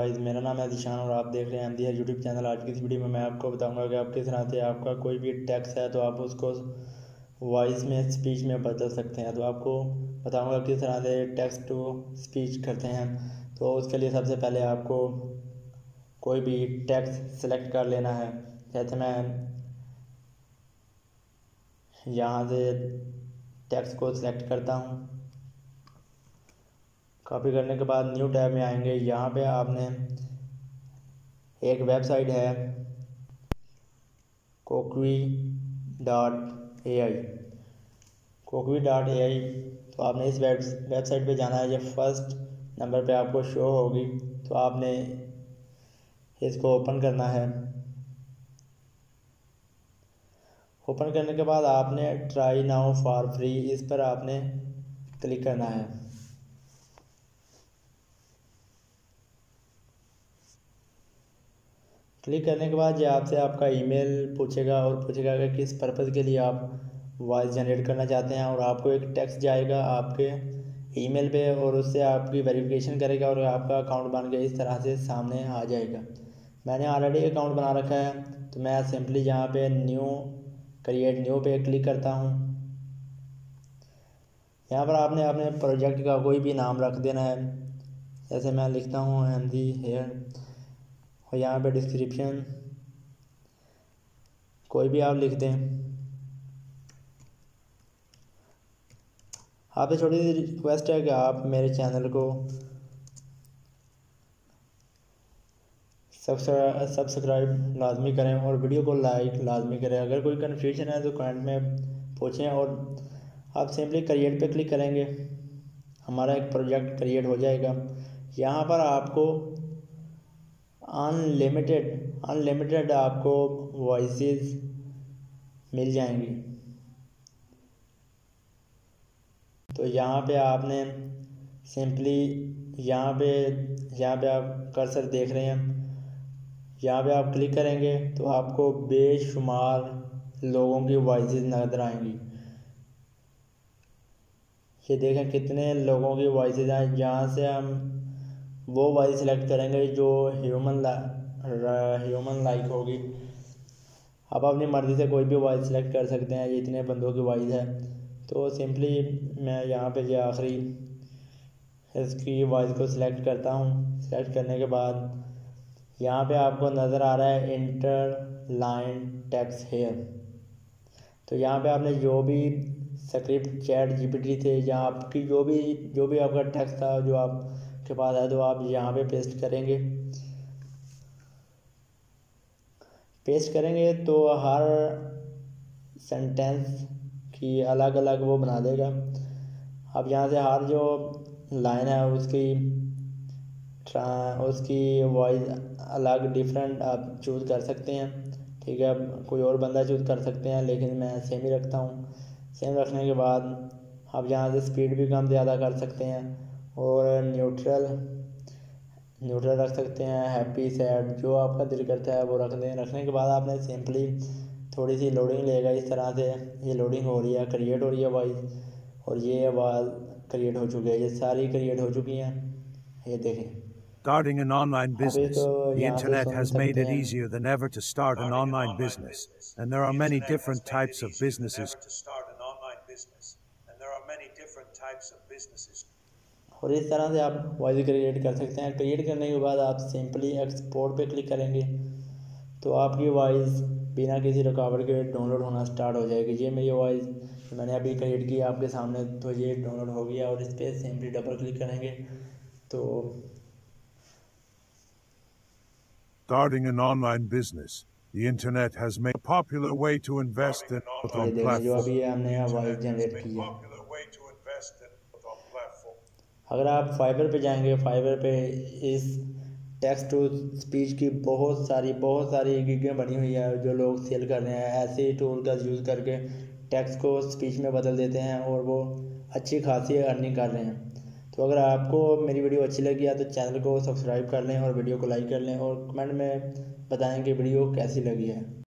Guys, मेरा नाम है दिशान और आप देख रहे हैं एमदी यूट्यूब चैनल। आज की इस वीडियो में मैं आपको बताऊंगा कि आप किस तरह से आपका कोई भी टेक्स्ट है तो आप उसको वॉइस में स्पीच में बदल सकते हैं। तो आपको बताऊंगा किस तरह से टेक्स्ट टू स्पीच करते हैं। तो उसके लिए सबसे पहले आपको कोई भी टेक्स्ट सेलेक्ट कर लेना है। जैसे मैं यहाँ से टेक्स्ट को सिलेक्ट करता हूँ। कॉपी करने के बाद न्यू टैब में आएंगे। यहाँ पे आपने एक वेबसाइट है Kokvi.ai। Kokvi.ai, तो आपने इस वेबसाइट पे जाना है। ये फर्स्ट नंबर पे आपको शो होगी, तो आपने इसको ओपन करना है। ओपन करने के बाद आपने ट्राई नाउ फॉर फ्री, इस पर आपने क्लिक करना है। क्लिक करने के बाद ये आपसे आपका ईमेल पूछेगा और पूछेगा कि किस पर्पज़ के लिए आप वॉइस जनरेट करना चाहते हैं, और आपको एक टेक्स्ट जाएगा आपके ईमेल पे और उससे आपकी वेरिफिकेशन करेगा और आपका अकाउंट बन के इस तरह से सामने आ जाएगा। मैंने ऑलरेडी अकाउंट बना रखा है, तो मैं सिंपली यहाँ पे न्यू क्रिएट न्यू पे क्लिक करता हूँ। यहाँ पर आपने अपने प्रोजेक्ट का कोई भी नाम रख देना है। जैसे मैं लिखता हूँ एमदी हेयर, और यहाँ पे डिस्क्रिप्शन कोई भी आप लिख दें। आपसे छोटी सी रिक्वेस्ट है कि आप मेरे चैनल को सब्सक्राइब लाजमी करें और वीडियो को लाइक लाजमी करें। अगर कोई कन्फ्यूजन है तो कमेंट में पूछें, और आप सिंपली क्रिएट पे क्लिक करेंगे, हमारा एक प्रोजेक्ट क्रिएट हो जाएगा। यहाँ पर आपको अनलिमिटेड आपको वॉइसेस मिल जाएंगी। तो यहाँ पे आपने सिंपली यहाँ पे आप कर्सर देख रहे हैं, यहाँ पे आप क्लिक करेंगे तो आपको बेशुमार लोगों की वॉइसेस नज़र आएंगी। ये देखें कितने लोगों की वॉइसेस हैं। जहाँ से हम वो वॉइस सेलेक्ट करेंगे जो ह्यूमन लाइक होगी। आप अपनी मर्ज़ी से कोई भी वॉइस सेलेक्ट कर सकते हैं, ये इतने बंदों की वॉइस है। तो सिंपली मैं यहाँ पे जो आखिरी इसकी वॉइस को सिलेक्ट करता हूँ। सिलेक्ट करने के बाद यहाँ पे आपको नज़र आ रहा है इंटर लाइन टेक्स्ट हेयर। तो यहाँ पे आपने जो भी स्क्रिप्ट चैट जीपीटी थे या आपकी जो भी आपका टेक्स्ट था जो आपके पास है, तो आप यहाँ पे पेस्ट करेंगे तो हर सेंटेंस की अलग अलग वो बना देगा। अब यहाँ से हर जो लाइन है उसकी वॉइस अलग डिफरेंट आप चूज़ कर सकते हैं। ठीक है, कोई और बंदा चूज़ कर सकते हैं, लेकिन मैं सेम ही रखता हूँ। सेम रखने के बाद आप यहाँ से स्पीड भी कम ज़्यादा कर सकते हैं, और न्यूट्रल रख सकते हैं, हैप्पी सैड जो आपका दिल करता है वो रख दें। रखने के बाद आपने सिंपली थोड़ी सी लोडिंग लेगा। इस तरह से ये लोडिंग हो रही है, क्रिएट हो रही है वॉइस, और ये आवाज़ क्रिएट हो चुकी है। ये सारी क्रिएट हो चुकी हैं, ये देखें। Starting an online business. The यहाँ से internet सुन has सकते made it हैं। easier than ever to start an online business, and there are many different types of businesses. और इस तरह से आप वॉइस क्रिएट कर सकते हैं। क्रिएट करने के बाद आप सिंपली एक्सपोर्ट पे क्लिक करेंगे तो आपकी वॉइस बिना किसी रुकावट के डाउनलोड होना स्टार्ट हो जाएगी। ये मेरी वॉइस मैंने अभी क्रिएट की आपके सामने, तो ये डाउनलोड हो गया। और इस पर सिंपली डबल क्लिक करेंगे तो Starting an online business. The internet has made a popular way to invest in on जो अभी platforms. हमने वॉइस जनरेट की है। अगर आप फाइबर पे जाएंगे, फाइबर पे इस टेक्स्ट टू स्पीच की बहुत सारी गिगें बनी हुई है जो लोग सेल कर रहे हैं। ऐसे टूल का यूज़ करके टेक्स्ट को स्पीच में बदल देते हैं और वो अच्छी खासी अर्निंग कर रहे हैं। तो अगर आपको मेरी वीडियो अच्छी लगी है तो चैनल को सब्सक्राइब कर लें और वीडियो को लाइक कर लें, और कमेंट में बताएं कि वीडियो कैसी लगी है।